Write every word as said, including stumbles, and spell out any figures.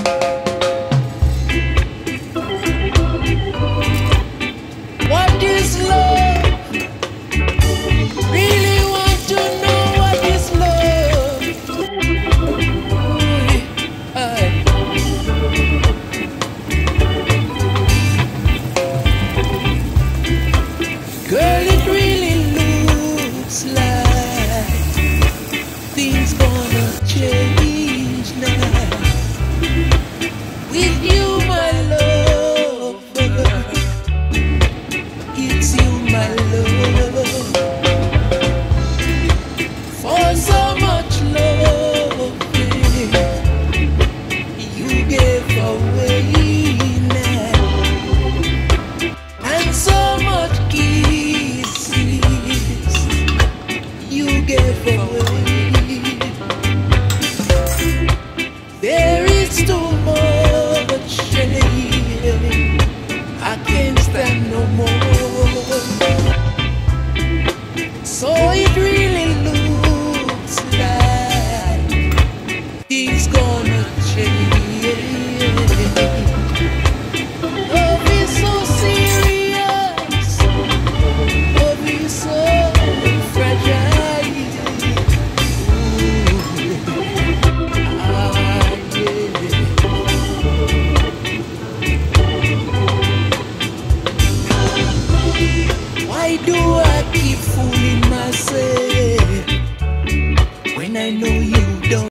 What is love? Really want to know what is love? Ooh, aye. Girl, it really looks like things gonna change now. With you, my love, it's you, my love. For so much love, you gave away now, and so much kisses you gave away. There is too much shame, I can't stand no more. So it